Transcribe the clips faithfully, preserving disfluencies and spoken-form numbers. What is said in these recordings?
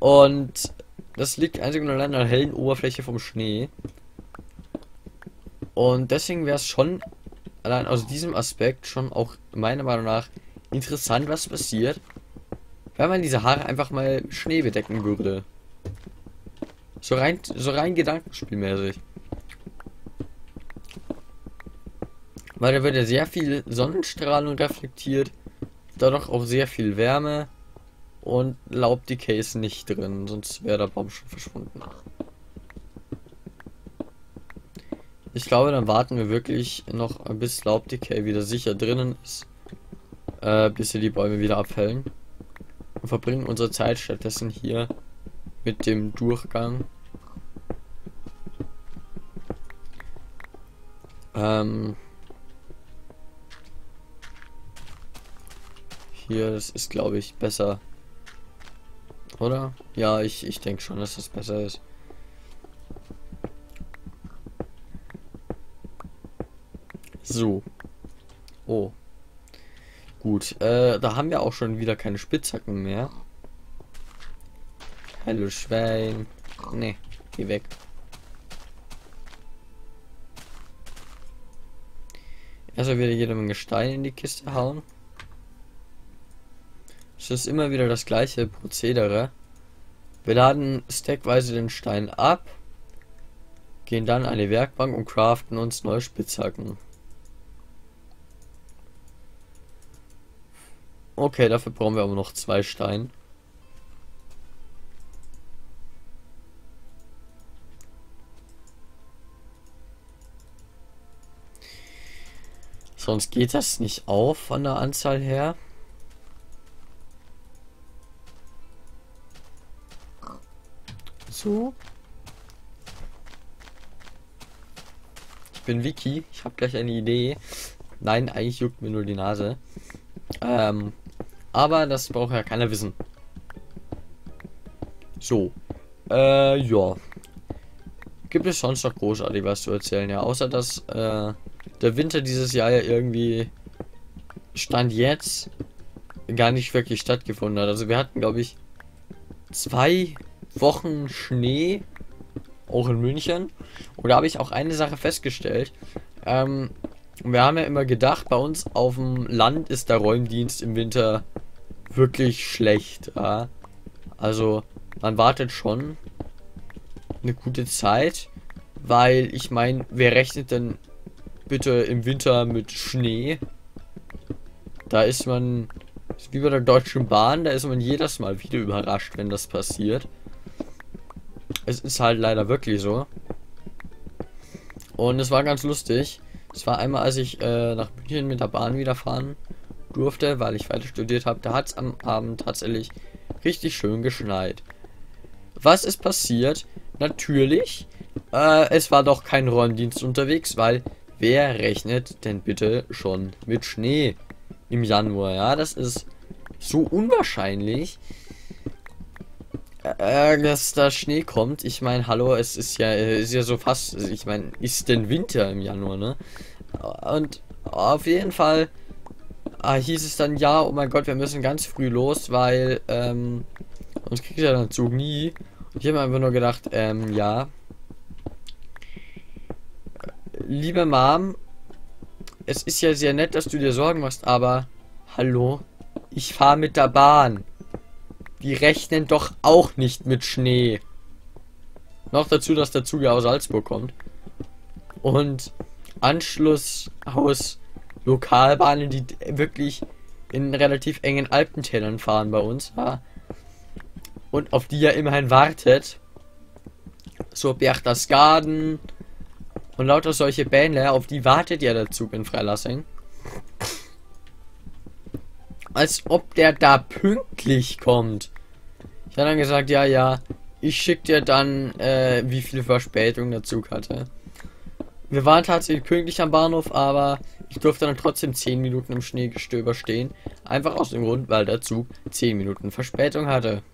Und das liegt einzig und allein an der hellen Oberfläche vom Schnee. Und deswegen wäre es schon, allein aus diesem Aspekt, schon auch meiner Meinung nach interessant, was passiert, wenn man diese Haare einfach mal mit Schnee bedecken würde. So rein, so rein gedankenspielmäßig. Weil da wird ja sehr viel Sonnenstrahlung reflektiert, dadurch auch sehr viel Wärme und Laubdecay ist nicht drin, sonst wäre der Baum schon verschwunden. Ich glaube, dann warten wir wirklich noch, bis Laubdecay wieder sicher drinnen ist, äh, bis wir die Bäume wieder abfällen. Und verbringen unsere Zeit stattdessen hier mit dem Durchgang. Ähm, hier, das ist, glaube ich, besser. Oder? Ja, ich, ich denke schon, dass das besser ist. So. Oh. Gut, äh, da haben wir auch schon wieder keine Spitzhacken mehr. Hallo Schwein. Ne, geh weg. Erstmal wieder jede Menge Steine in die Kiste hauen. Es ist immer wieder das gleiche Prozedere. Wir laden stackweise den Stein ab, gehen dann an die Werkbank und craften uns neue Spitzhacken. Okay, dafür brauchen wir aber noch zwei Steine. Sonst geht das nicht auf von der Anzahl her. So. Ich bin Vicky. Ich habe gleich eine Idee. Nein, eigentlich juckt mir nur die Nase. Ähm, aber das braucht ja keiner wissen. So. Äh, ja. Gibt es sonst noch großartig was zu erzählen? Ja, außer dass äh, der Winter dieses Jahr ja irgendwie Stand jetzt gar nicht wirklich stattgefunden hat. Also wir hatten, glaube ich, zwei Wochen Schnee, auch in München. Und da habe ich auch eine Sache festgestellt. Ähm, wir haben ja immer gedacht, bei uns auf dem Land ist der Räumdienst im Winter wirklich schlecht. Ja? Also man wartet schon eine gute Zeit, weil ich meine, wer rechnet denn bitte im Winter mit Schnee? Da ist man, ist wie bei der Deutschen Bahn, da ist man jedes Mal wieder überrascht, wenn das passiert. Es ist halt leider wirklich so. Und es war ganz lustig. Es war einmal, als ich äh, nach München mit der Bahn wieder fahren durfte, weil ich weiter studiert habe, da hat es am Abend tatsächlich richtig schön geschneit. Was ist passiert? Natürlich, äh, es war doch kein Räumdienst unterwegs, weil wer rechnet denn bitte schon mit Schnee im Januar? Ja, das ist so unwahrscheinlich, äh, dass da Schnee kommt. Ich meine, hallo, es ist ja, ist ja so fast, ich meine, ist denn Winter im Januar, ne? Und auf jeden Fall äh, hieß es dann, ja, oh mein Gott, wir müssen ganz früh los, weil ähm, uns kriegt ja dann Zug nie. Ich habe mir einfach nur gedacht, ähm, ja. Liebe Mom, es ist ja sehr nett, dass du dir Sorgen machst, aber hallo, ich fahre mit der Bahn. Die rechnen doch auch nicht mit Schnee. Noch dazu, dass der Zug ja aus Salzburg kommt. Und Anschluss aus Lokalbahnen, die wirklich in relativ engen Alpentälern fahren bei uns. Ja. Und auf die ja immerhin wartet. So Berchtesgaden und lauter solche Bähnle, auf die wartet ja der Zug in Freilassing. Als ob der da pünktlich kommt. Ich habe dann gesagt, ja, ja, ich schicke dir dann, äh, wie viel Verspätung der Zug hatte. Wir waren tatsächlich pünktlich am Bahnhof, aber ich durfte dann trotzdem zehn Minuten im Schneegestöber stehen. Einfach aus dem Grund, weil der Zug zehn Minuten Verspätung hatte.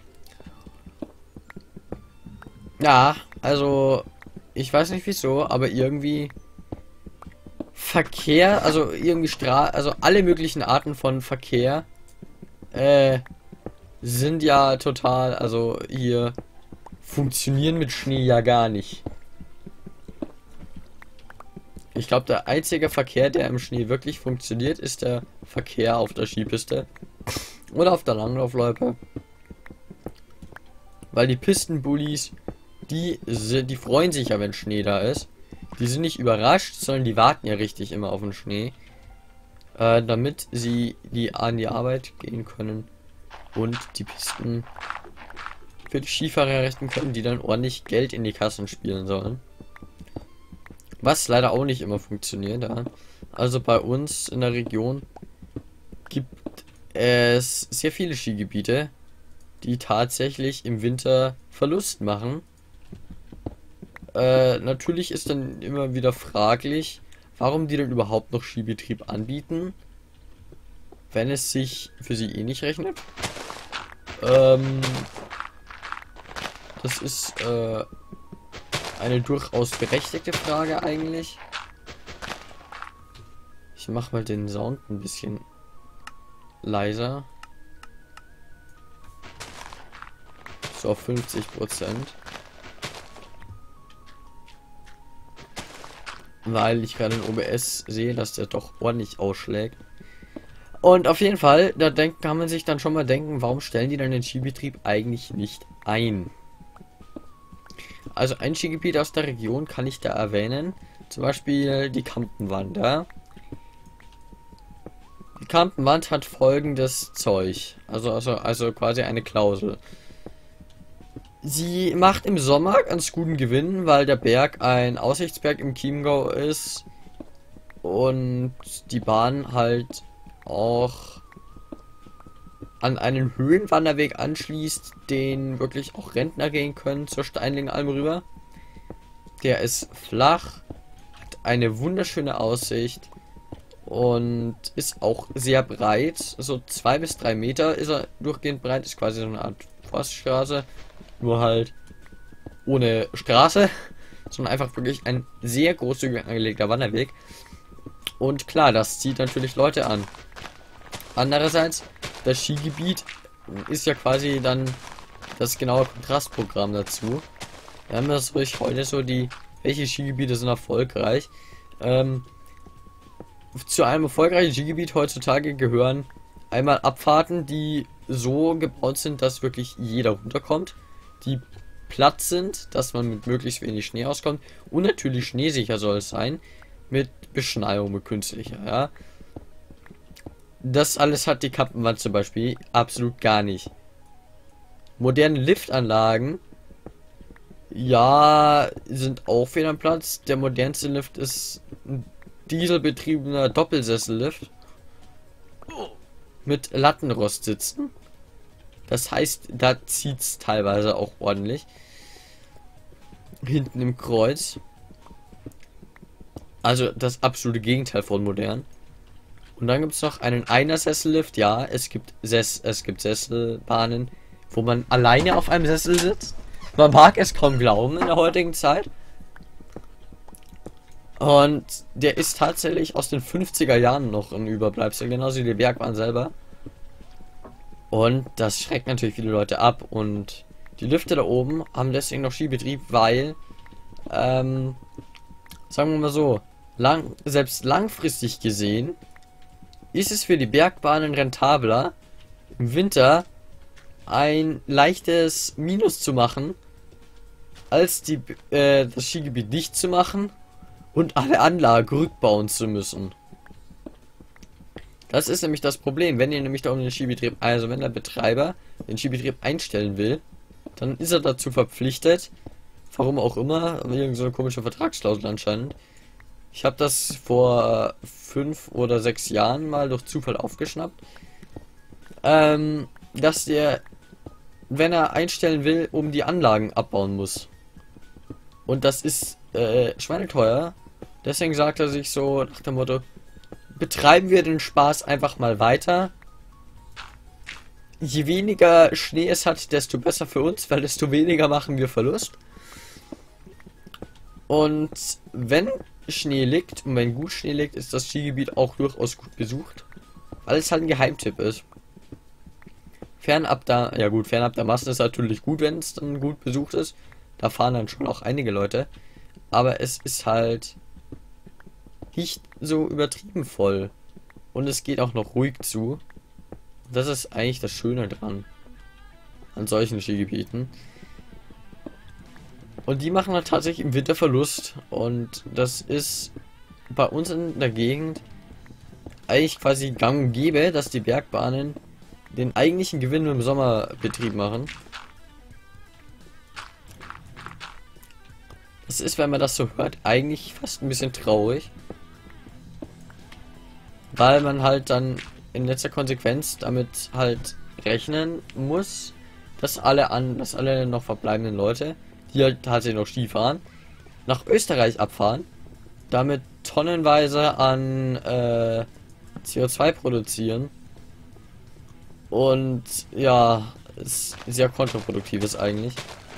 Ja, also, ich weiß nicht wieso, aber irgendwie Verkehr, also irgendwie Stra also alle möglichen Arten von Verkehr, äh, sind ja total, also hier funktionieren mit Schnee ja gar nicht. Ich glaube, der einzige Verkehr, der im Schnee wirklich funktioniert, ist der Verkehr auf der Skipiste oder auf der Langlaufloipe. Weil die Pistenbullis, die, die freuen sich ja, wenn Schnee da ist. Die sind nicht überrascht, sondern die warten ja richtig immer auf den Schnee. Äh, damit sie die an die Arbeit gehen können und die Pisten für die Skifahrer errichten können, die dann ordentlich Geld in die Kassen spielen sollen. Was leider auch nicht immer funktioniert. Ja. Also bei uns in der Region gibt es sehr viele Skigebiete, die tatsächlich im Winter Verlust machen. Äh, natürlich ist dann immer wieder fraglich, warum die denn überhaupt noch Skibetrieb anbieten, wenn es sich für sie eh nicht rechnet. Ähm, das ist äh, eine durchaus berechtigte Frage eigentlich. Ich mache mal den Sound ein bisschen leiser. So auf fünfzig Prozent. Weil ich gerade in O B S sehe, dass der doch ordentlich ausschlägt. Und auf jeden Fall, da denkt, kann man sich dann schon mal denken, warum stellen die dann den Skibetrieb eigentlich nicht ein? Also ein Skigebiet aus der Region kann ich da erwähnen. Zum Beispiel die Kampenwand. Ja? Die Kampenwand hat folgendes Zeug. Also, also, also quasi eine Klausel. Sie macht im Sommer ganz guten Gewinn, weil der Berg ein Aussichtsberg im Chiemgau ist und die Bahn halt auch an einen Höhenwanderweg anschließt, den wirklich auch Rentner gehen können zur Steinlingalm rüber. Der ist flach, hat eine wunderschöne Aussicht und ist auch sehr breit. So zwei bis drei Meter ist er durchgehend breit, ist quasi so eine Art Forststraße. Nur halt ohne Straße, sondern einfach wirklich ein sehr großzügig angelegter Wanderweg. Und klar, das zieht natürlich Leute an. Andererseits, das Skigebiet ist ja quasi dann das genaue Kontrastprogramm dazu. Wir haben das ruhig heute so die, welche Skigebiete sind erfolgreich. Ähm, zu einem erfolgreichen Skigebiet heutzutage gehören einmal Abfahrten, die so gebaut sind, dass wirklich jeder runterkommt, die platt sind, dass man mit möglichst wenig Schnee auskommt und natürlich schneesicher soll es sein, mit Beschneiung, mit künstlicher, ja. Das alles hat die Kampenwand zum Beispiel absolut gar nicht. Moderne Liftanlagen, ja, sind auch fehl am Platz. Der modernste Lift ist ein dieselbetriebener Doppelsessellift mit Lattenrostsitzen. Das heißt, da zieht es teilweise auch ordentlich. Hinten im Kreuz. Also das absolute Gegenteil von modern. Und dann gibt es noch einen Einer-Sessellift. Ja, es gibt, Sess es gibt Sesselbahnen, wo man alleine auf einem Sessel sitzt. Man mag es kaum glauben in der heutigen Zeit. Und der ist tatsächlich aus den fünfziger Jahren noch ein Überbleibsel, genauso wie die Bergbahn selber. Und das schreckt natürlich viele Leute ab. Und die Lifte da oben haben deswegen noch Skibetrieb, weil, ähm, sagen wir mal so, lang, selbst langfristig gesehen, ist es für die Bergbahnen rentabler, im Winter ein leichtes Minus zu machen, als die, äh, das Skigebiet dicht zu machen und alle Anlagen rückbauen zu müssen. Das ist nämlich das Problem, wenn ihr nämlich da um den Skibetrieb, also wenn der Betreiber den Skibetrieb einstellen will, dann ist er dazu verpflichtet, warum auch immer, irgend so eine komische Vertragsklausel anscheinend. Ich habe das vor fünf oder sechs Jahren mal durch Zufall aufgeschnappt, ähm, dass der, wenn er einstellen will, um die Anlagen abbauen muss. Und das ist äh, schweineteuer. Deswegen sagt er sich so nach dem Motto, betreiben wir den Spaß einfach mal weiter. Je weniger Schnee es hat, desto besser für uns, weil desto weniger machen wir Verlust. Und wenn Schnee liegt, und wenn gut Schnee liegt, ist das Skigebiet auch durchaus gut besucht, weil es halt ein Geheimtipp ist. Fernab da, ja gut, fernab der Massen ist natürlich gut, wenn es dann gut besucht ist. Da fahren dann schon auch einige Leute. Aber es ist halt nicht so übertrieben voll. Und es geht auch noch ruhig zu. Das ist eigentlich das Schöne dran. An solchen Skigebieten. Und die machen dann tatsächlich im Winter Verlust. Und das ist bei uns in der Gegend eigentlich quasi gang und gäbe, dass die Bergbahnen den eigentlichen Gewinn im Sommerbetrieb machen. Das ist, wenn man das so hört, eigentlich fast ein bisschen traurig. Weil man halt dann in letzter Konsequenz damit halt rechnen muss, dass alle an, dass alle noch verbleibenden Leute, die halt tatsächlich noch Ski fahren, nach Österreich abfahren, damit tonnenweise an äh, C O zwei produzieren. Und ja, ist sehr kontraproduktiv ist eigentlich.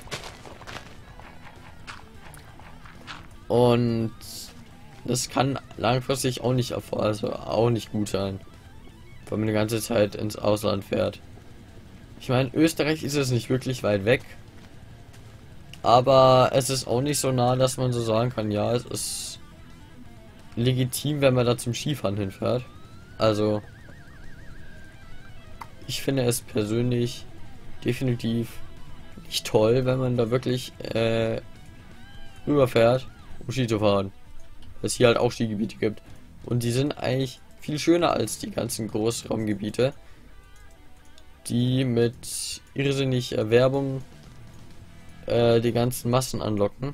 Und das kann langfristig auch nicht erfolgen, also auch nicht gut sein, wenn man die ganze Zeit ins Ausland fährt. Ich meine, Österreich ist es nicht wirklich weit weg, aber es ist auch nicht so nah, dass man so sagen kann, ja, es ist legitim, wenn man da zum Skifahren hinfährt. Also, ich finde es persönlich definitiv nicht toll, wenn man da wirklich äh, rüberfährt, um Ski zu fahren. Weil es hier halt auch Skigebiete gibt. Und die sind eigentlich viel schöner als die ganzen Großraumgebiete, die mit irrsinniger Werbung äh, die ganzen Massen anlocken.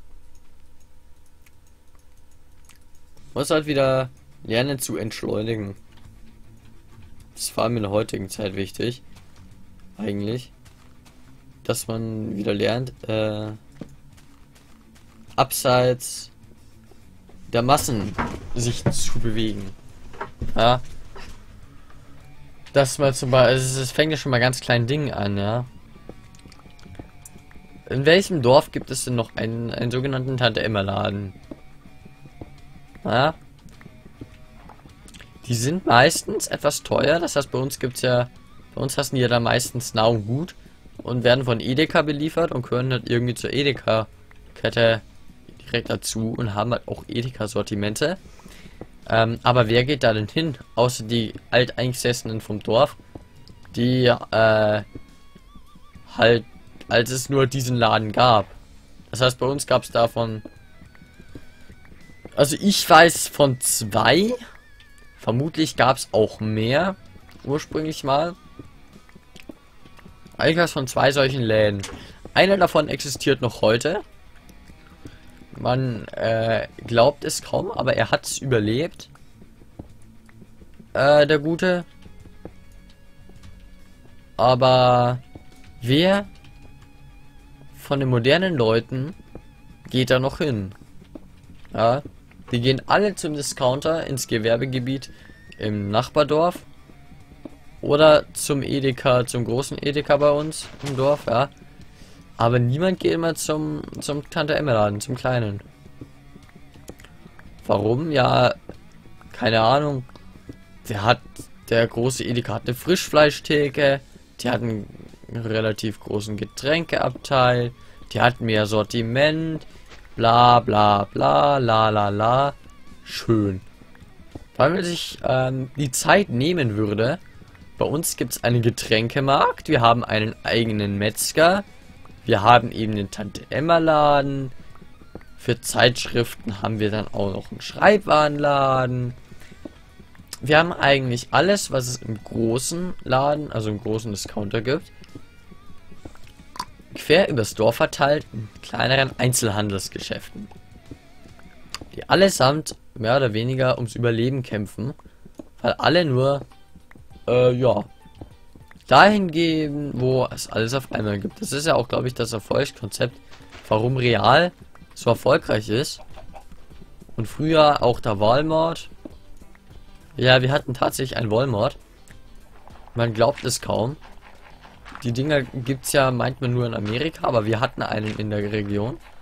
Man muss halt wieder lernen zu entschleunigen. Das ist vor allem in der heutigen Zeit wichtig. Eigentlich. Dass man wieder lernt, äh, abseits der Massen sich zu bewegen. Ja. Dass man zum Beispiel, also es fängt ja schon mal ganz kleinen Dingen an, ja. In welchem Dorf gibt es denn noch einen, einen sogenannten Tante-Emma-Laden? Ja. Die sind meistens etwas teuer, das heißt bei uns gibt's ja, bei uns hassen die ja da meistens Nahrung gut und werden von Edeka beliefert und gehören halt irgendwie zur Edeka-Kette direkt dazu und haben halt auch Edeka-Sortimente. Ähm, aber wer geht da denn hin? Außer die Alteingesessenen vom Dorf, die äh, halt, als es nur diesen Laden gab. Das heißt, bei uns gab es davon, also ich weiß von zwei, vermutlich gab es auch mehr, ursprünglich mal. Eigentlich von zwei solchen Läden. Einer davon existiert noch heute. Man äh, glaubt es kaum, aber er hat es überlebt. Äh, der Gute. Aber wer von den modernen Leuten geht da noch hin? Ja, die gehen alle zum Discounter ins Gewerbegebiet im Nachbardorf. Oder zum Edeka, zum großen Edeka bei uns im Dorf, ja. Aber niemand geht immer zum, zum Tante-Emma-Laden, zum kleinen. Warum? Ja, keine Ahnung. Der hat, der große Edeka hat eine Frischfleischtheke, die hat einen relativ großen Getränkeabteil, die hat mehr Sortiment, bla bla bla, la la la. Schön. Weil man sich ähm, die Zeit nehmen würde, bei uns gibt es einen Getränkemarkt, wir haben einen eigenen Metzger, wir haben eben den Tante-Emma-Laden. Für Zeitschriften haben wir dann auch noch einen Schreibwarenladen. Wir haben eigentlich alles, was es im großen Laden, also im großen Discounter gibt, quer übers Dorf verteilt in kleineren Einzelhandelsgeschäften, die allesamt mehr oder weniger ums Überleben kämpfen, weil alle nur, äh, ja, dahin gehen, wo es alles auf einmal gibt. Das ist ja auch, glaube ich, das Erfolgskonzept, warum Real so erfolgreich ist. Und früher auch der Walmart. Ja, wir hatten tatsächlich ein Walmart. Man glaubt es kaum. Die Dinger gibt es ja, meint man, nur in Amerika, aber wir hatten einen in der Region.